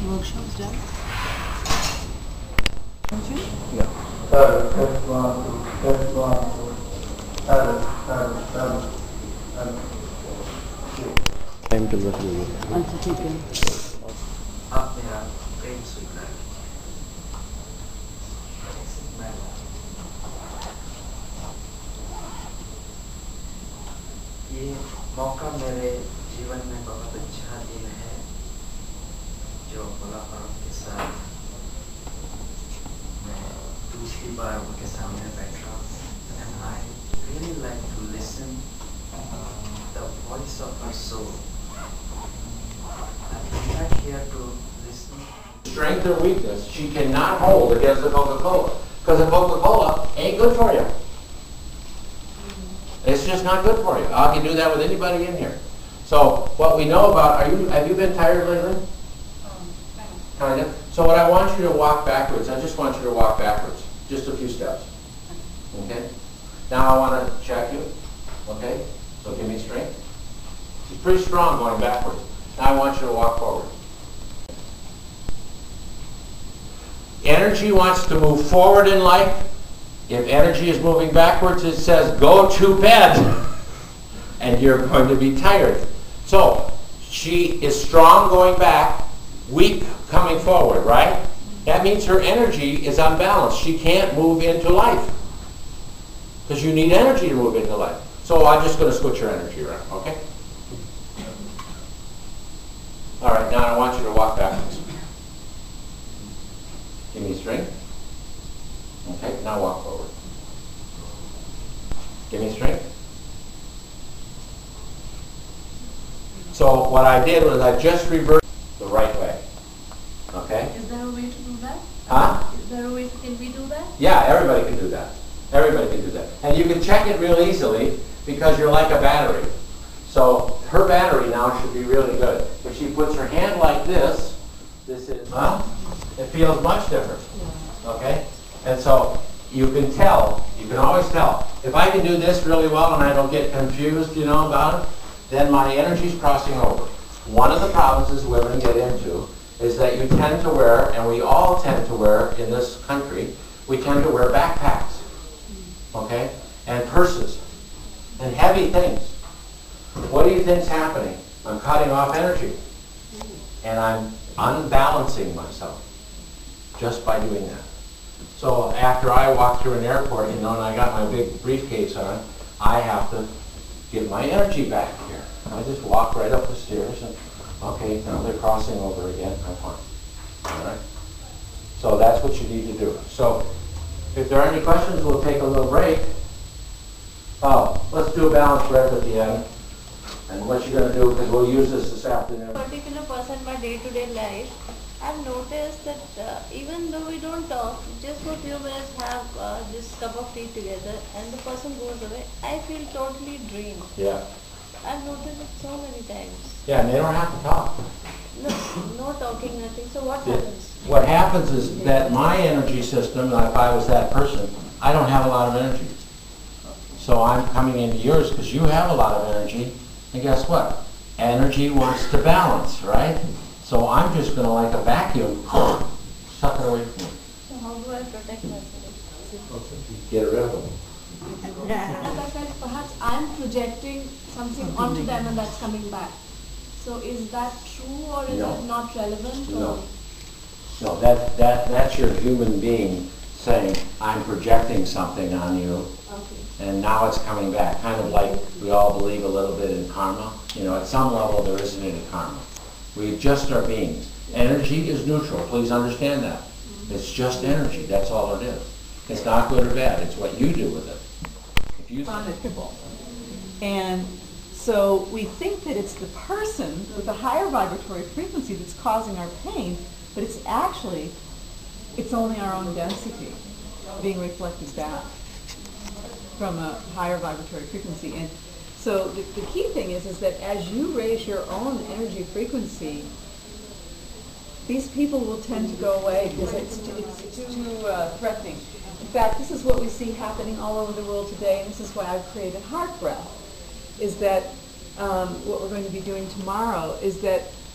Workshop's done. Don't you? Yeah. Time to look at you. अच्छा ठीक है. आप मेरा प्रेम स्वीकार ये मौका मेरे जीवन में बहुत अच्छा दिन है जो पाउला होरन के साथ मैं दूसरी बार उनके सामने बैठा and I really like to listen the voice of her soul. I'm not here to listen. Strength or weakness, she cannot hold against the Coca-Cola. Because the Coca-Cola ain't good for you. It's just not good for you. I can do that with anybody in here. So what we know about, have you been tired lately? Kind of. So what I want you to walk backwards, I just want you to walk backwards. Just a few steps. Okay? Now I want to check you. Okay? So give me strength. She's pretty strong going backwards. Now I want you to walk forward. Energy wants to move forward in life. If energy is moving backwards, it says, go to bed. And you're going to be tired. So, she is strong going back, weak coming forward, right? That means her energy is unbalanced. She can't move into life. Because you need energy to move into life. So I'm just going to switch your energy around, okay? All right, now I want you to walk backwards. Give me strength. Okay, now walk forward. Give me strength. So what I did was I just reversed the right way. Okay? Is there a way to do that? Huh? Is there a way, can we do that? Yeah, everybody can do that. Everybody can do that. And you can check it real easily because you're like a battery. So her battery now should be really good. If she puts her hand like this is, it feels much different. Okay? And so you can tell, you can always tell. If I can do this really well and I don't get confused, about it, then my energy's crossing over. One of the problems is women get into is that you tend to wear, and we all tend to wear in this country, we tend to wear backpacks, okay, and purses, and heavy things. What do you think's happening? I'm cutting off energy, and I'm unbalancing myself just by doing that. So after I walk through an airport, and I got my big briefcase on, I have to get my energy back here. I just walk right up the stairs and, okay, now they're crossing over again, I'm fine. All right? So that's what you need to do. So if there are any questions, we'll take a little break. Oh, let's do a balanced breath at the end. And what you're going to do, because we'll use this afternoon. Particular person, my day-to-day life, I've noticed that even though we don't talk, just for a few minutes have this cup of tea together and the person goes away, I feel totally drained. Yeah. I've noticed it so many times. Yeah, and they don't have to talk. No talking, nothing. So what happens? What happens is that my energy system, if I was that person, I don't have a lot of energy. So I'm coming into yours because you have a lot of energy. And guess what? Energy wants to balance, right? So I'm just going to, like a vacuum, suck it away from me. So how do I protect myself? Get rid of them. As I said, perhaps I'm projecting something onto them and that's coming back. So is that true or is it not relevant? No. No, that's your human being saying, I'm projecting something on you. Okay. And now it's coming back. Kind of like we all believe a little bit in karma. At some level there isn't any karma. We just are beings. Energy is neutral. Please understand that. It's just energy. That's all it is. It's not good or bad. It's what you do with it. If you Manageable. And so we think that it's the person with a higher vibratory frequency that's causing our pain, but it's only our own density being reflected back from a higher vibratory frequency. And so the key thing is that as you raise your own energy frequency, these people will tend to go away because it's too threatening. In fact, this is what we see happening all over the world today, and this is why I've created Heart Breath, is that what we're going to be doing tomorrow is that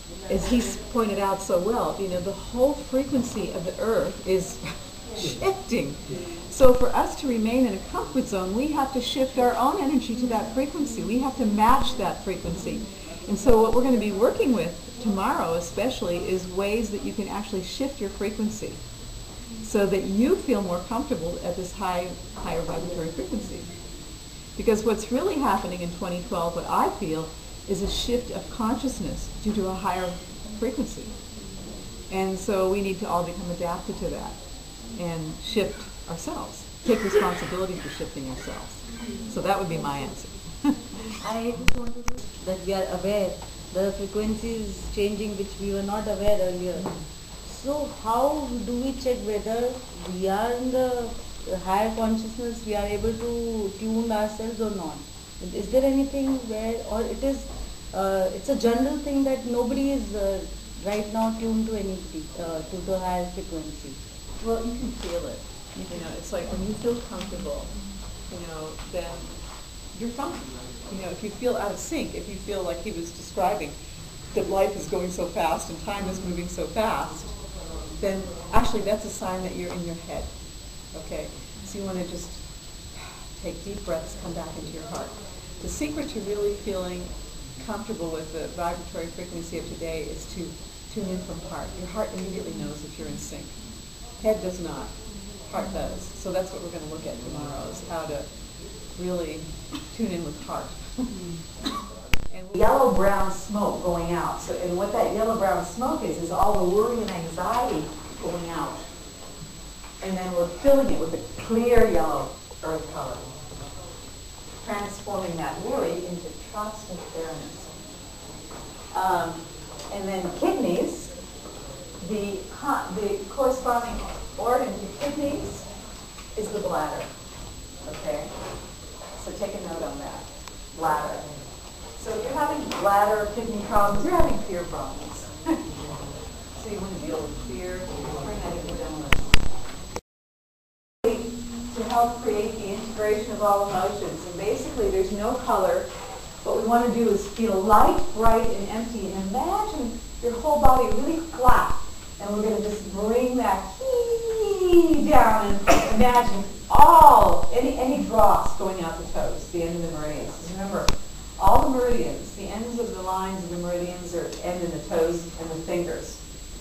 as he's pointed out so well, the whole frequency of the earth is shifting. So for us to remain in a comfort zone, we have to shift our own energy to that frequency. We have to match that frequency. And so what we're going to be working with tomorrow especially is ways that you can actually shift your frequency so that you feel more comfortable at this higher vibratory frequency. Because what's really happening in 2012, what I feel, is a shift of consciousness due to a higher frequency. And so we need to all become adapted to that and shift ourselves, take responsibility for shifting ourselves. So that would be my answer. I just want to do that we are aware the frequency is changing which we were not aware earlier. So how do we check whether we are in the higher consciousness, we are able to tune ourselves or not? Is there anything where, or it's a general thing that nobody is right now tuned to anything, to the higher frequency? Well, you can feel it. It's like when you feel comfortable, then you're fine. If you feel out of sync, if you feel like he was describing that life is going so fast and time is moving so fast, then actually that's a sign that you're in your head. Okay? So you want to just take deep breaths, come back into your heart. The secret to really feeling comfortable with the vibratory frequency of today is to tune in from heart. Your heart immediately knows if you're in sync. Head does not. Heart does. So that's what we're going to look at tomorrow, is how to really tune in with heart. And yellow-brown smoke going out. So, and what that yellow-brown smoke is all the worry and anxiety going out. And then we're filling it with a clear yellow earth color, transforming that worry into trust and fairness. And then kidneys, the corresponding organ to kidneys is the bladder. Okay? So take a note on that. Bladder. So if you're having bladder, kidney problems, you're having fear problems. So you want to deal with fear, bring that into illness. To help create the integration of all emotions. And basically there's no color. What we want to do is feel light, bright, and empty. And imagine your whole body really flat. And we're going to just bring that down and imagine any drops going out the toes, the end of the meridians. Remember, all the meridians, the ends of the lines of the meridians end in the toes and the fingers.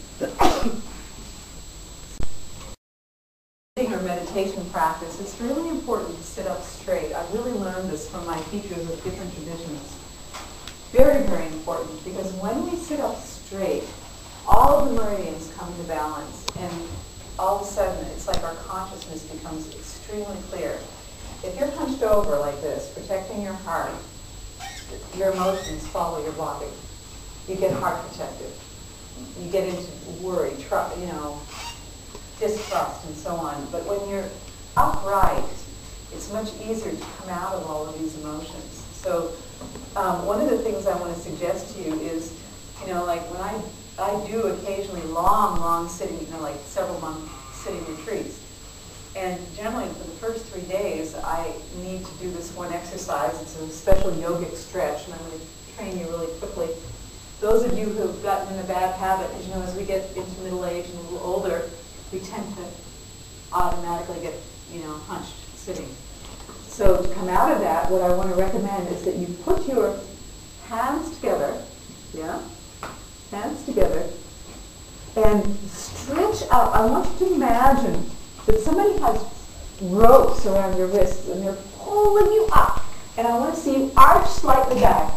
Or meditation practice, it's really important to sit up straight. I really learned this from my teachers of different traditions. Very, very important, because when we sit up straight, all of the meridians come into balance, and all of a sudden it's like our consciousness becomes extremely clear. If you're hunched over like this, protecting your heart, your emotions follow your body. You get heart protected. You get into worry, distrust, and so on. But when you're upright, it's much easier to come out of all of these emotions. So one of the things I want to suggest to you is, like when I do occasionally long sitting, like several month sitting retreats. And generally for the first 3 days, I need to do this one exercise. It's a special yogic stretch, and I'm going to train you really quickly. Those of you who have gotten in a bad habit, as we get into middle age and a little older, we tend to automatically get, hunched sitting. So to come out of that, what I want to recommend is that you put your hands together, hands together, and stretch out. I want you to imagine that somebody has ropes around your wrists and they're pulling you up. And I want to see you arch slightly back.